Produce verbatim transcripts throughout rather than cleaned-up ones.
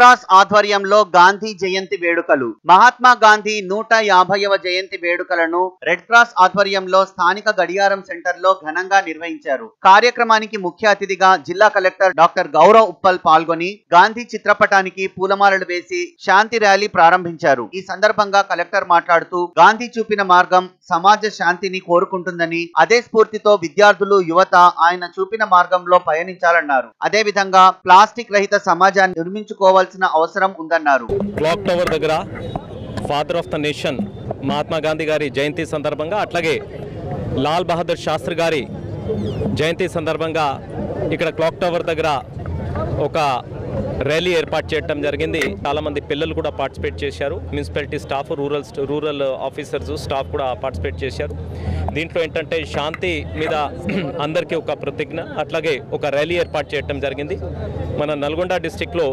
Cross ఆధ్వర్యంలో గాంధీ జయంతి వేడుకలు. మహాత్మా గాంధీ నూట యాభైవ జయంతి వేడుకలను రెడ్ క్రాస్ ఆధ్వర్యంలో స్థానిక గడియారం సెంటర్ లో ఘనంగా నిర్వహించారు. కార్యక్రమానికి ముఖ్య అతిథిగా జిల్లా కలెక్టర్ డాక్టర్ గౌరవ్ ఉప్పల్ పాల్గొని గాంధీ చిత్రపటానికి పూలమాలలు వేసి శాంతి ర్యాలీ ప్రారంభించారు. ఈ సందర్భంగా కలెక్టర్ మాట్లాడుతూ గాంధీ చూపిన మార్గం సమాజ శాంతిని కోరుకుంటుందని, అదే స్ఫూర్తితో విద్యార్థులు యువత ఆయన చూపిన మార్గంలో పయనించాలన్నారు. అదే విధంగా ప్లాస్టిక్ రహిత సమాజాన్ని నిర్మించుకోవాల్సిన అవసరం ఉందన్నారు. క్లాక్ టవర్ దగ్గర father of the nation Mahatma Gandhi గారి జయంతి సందర్భంగా, అట్లాగే లాల్ బహదూర్ శాస్త్రి గారి జయంతి సందర్భంగా ఇక్కడ క్లాక్ టవర్ దగ్గర ఒక ర్యాలీ ఏర్పాటు చేయడం జరిగింది. చాలామంది పిల్లలు కూడా పార్టిసిపేట్ చేశారు. Municipality staff, rural rural officers staff కూడా పార్టిసిపేట్ చేశారు. దీంట్లో ఏంటంటే శాంతి మీద అందరికీ ఒక ప్రతిజ్ఞ, అట్లాగే ఒక ర్యాలీ ఏర్పాటు చేయడం జరిగింది. మన నల్గొండ డిస్టిక్లో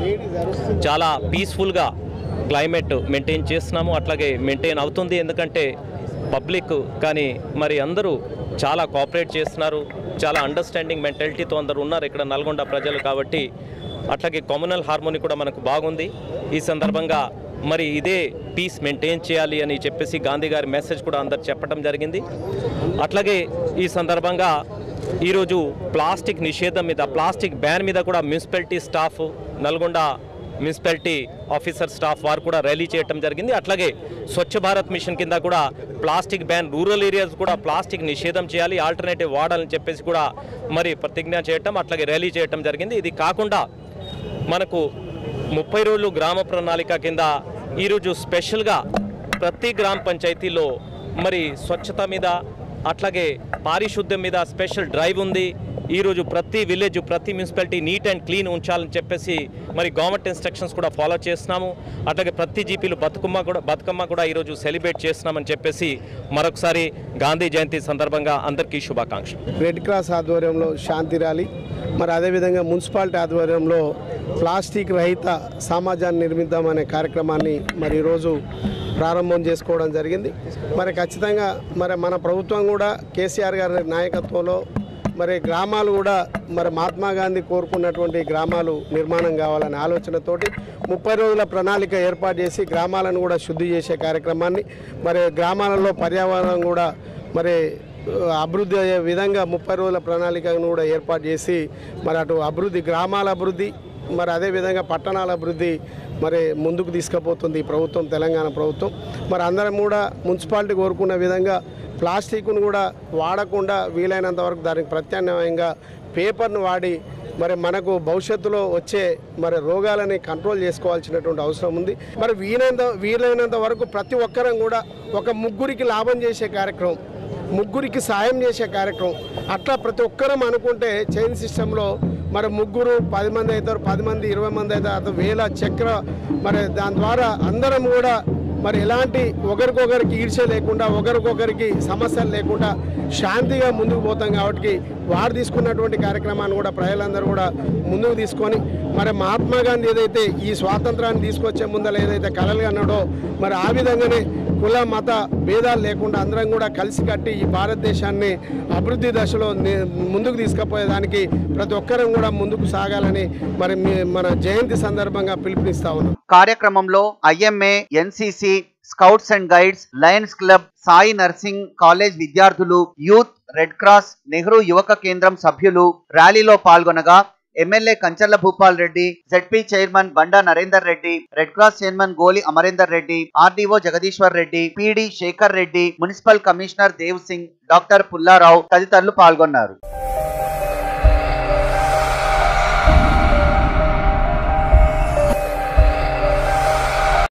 చాలా పీస్ఫుల్గా క్లైమేట్ మెయింటైన్ చేస్తున్నాము, అట్లాగే మెయింటైన్ అవుతుంది. ఎందుకంటే పబ్లిక్ కానీ మరి అందరూ చాలా కోఆపరేట్ చేస్తున్నారు, చాలా అండర్స్టాండింగ్ మెంటాలిటీతో అందరూ ఉన్నారు ఇక్కడ నల్గొండ ప్రజలు. కాబట్టి అట్లాగే కమ్యూనల్ హార్మోనీ కూడా మనకు బాగుంది. ఈ సందర్భంగా మరి ఇదే పీస్ మెయింటైన్ చేయాలి అని చెప్పేసి గాంధీ గారి మెసేజ్ కూడా అందరు చెప్పడం జరిగింది. అట్లాగే ఈ సందర్భంగా ఈరోజు ప్లాస్టిక్ నిషేధం మీద, ప్లాస్టిక్ బ్యాన్ మీద కూడా municipality staff, Nalgonda municipality officer staff వారు కూడా ర్యాలీ చేయడం జరిగింది. అట్లాగే స్వచ్ఛ భారత్ మిషన్ కింద కూడా ప్లాస్టిక్ బ్యాన్, రూరల్ ఏరియాస్ కూడా ప్లాస్టిక్ నిషేధం చేయాలి, ఆల్టర్నేటివ్ వాడాలని చెప్పేసి కూడా మరి ప్రతిజ్ఞ చేయటం, అట్లాగే ర్యాలీ చేయటం జరిగింది. ఇది కాకుండా మనకు ముప్పై రోజులు గ్రామ ప్రణాళిక కింద ఈరోజు స్పెషల్గా ప్రతి గ్రామ పంచాయతీలో మరి స్వచ్ఛత మీద, అట్లాగే పారిశుద్ధ్యం మీద స్పెషల్ డ్రైవ్ ఉంది. ఈరోజు ప్రతి విలేజ్, ప్రతి మున్సిపాలిటీ నీట్ అండ్ క్లీన్ ఉంచాలని చెప్పేసి మరి గవర్నమెంట్ ఇన్స్ట్రక్షన్స్ కూడా ఫాలో చేస్తున్నాము. అట్లాగే ప్రతి జీపీలు బతుకమ్మ కూడా బతుకమ్మ కూడా ఈరోజు సెలబ్రేట్ చేస్తున్నామని చెప్పేసి మరొకసారి గాంధీ జయంతి సందర్భంగా అందరికీ శుభాకాంక్షలు. రెడ్ క్రాస్ ఆధ్వర్యంలో శాంతి ర్యాలీ, మరి అదేవిధంగా మున్సిపాలిటీ ఆధ్వర్యంలో ప్లాస్టిక్ రహిత సమాజాన్ని నిర్మిద్దామనే కార్యక్రమాన్ని మరి ఈరోజు ప్రారంభం చేసుకోవడం జరిగింది. మరి ఖచ్చితంగా మరి మన ప్రభుత్వం కూడా కేసీఆర్ గారి నాయకత్వంలో మరి గ్రామాలు కూడా మరి మహాత్మా గాంధీ కోరుకున్నటువంటి గ్రామాలు నిర్మాణం కావాలనే ఆలోచనతోటి ముప్పై రోజుల ప్రణాళిక ఏర్పాటు చేసి గ్రామాలను కూడా శుద్ధి చేసే కార్యక్రమాన్ని, మరి గ్రామాలలో పర్యావరణం కూడా మరి అభివృద్ధి అయ్యే విధంగా ముప్పై రోజుల ప్రణాళికను కూడా ఏర్పాటు చేసి మరి అటు అభివృద్ధి, గ్రామాల అభివృద్ధి, మరి అదేవిధంగా పట్టణాల అభివృద్ధి మరి ముందుకు తీసుకుపోతుంది ఈ ప్రభుత్వం, తెలంగాణ ప్రభుత్వం. మరి అందరం కూడా మున్సిపాలిటీ కోరుకున్న విధంగా ప్లాస్టిక్ను కూడా వాడకుండా వీలైనంత వరకు దానికి ప్రత్యామ్నాయంగా పేపర్ను వాడి మరి మనకు భవిష్యత్తులో వచ్చే మరి రోగాలని కంట్రోల్ చేసుకోవాల్సినటువంటి అవసరం ఉంది. మరి వీలైనంత వీలైనంత వరకు ప్రతి ఒక్కరం కూడా ఒక ముగ్గురికి లాభం చేసే కార్యక్రమం, ముగ్గురికి సాయం చేసే కార్యక్రమం, అట్లా ప్రతి ఒక్కరం అనుకుంటే చైన్ సిస్టంలో మరి ముగ్గురు పది మంది అవుతారు, పది మంది ఇరవై మంది అవుతారు, వేల చక్ర, మరి దాని ద్వారా అందరం కూడా మరి ఎలాంటి ఒకరికొకరికి ఈర్ష్య లేకుండా, ఒకరికొకరికి సమస్యలు లేకుండా శాంతిగా ముందుకు పోతాం. కాబట్టి వారు తీసుకున్నటువంటి కార్యక్రమాన్ని కూడా ప్రజలందరూ కూడా ముందుకు తీసుకొని మరి మహాత్మా గాంధీ ఏదైతే ఈ స్వాతంత్రాన్ని తీసుకొచ్చే ముందర ఏదైతే కలలు అన్నాడో మరి ఆ విధంగానే కుల మత భేదాలు లేకుండా అందరం కూడా కలిసి కట్టి ఈ భారతదేశాన్ని అభివృద్ధి దశలో ముందుకు తీసుకుపోయేదానికి ప్రతి ఒక్కరం కూడా ముందుకు సాగాలని మరి మన జయంతి సందర్భంగా పిలుపునిస్తా ఉన్నాం. కార్యక్రమంలో IMA, NCC, scouts and guides, lions club, Sai nursing college విద్యార్థులు, యూత్, రెడ్ క్రాస్, నెహ్రూ యువక కేంద్రం సభ్యులు ర్యాలీలో పాల్గొనగా MLA Kancharla Bhupal Reddy, ZP chairman Banda Narender Reddy, red cross chairman Goli Amarender Reddy, RDO Jagadishwar Reddy, PD Shekhar Reddy, municipal commissioner Dev Singh, doctor Pullarao తదితరులు పాల్గొన్నారు.